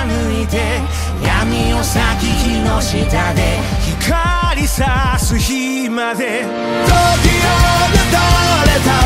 貫いて闇を咲き木の下で光さす日まで時をたれた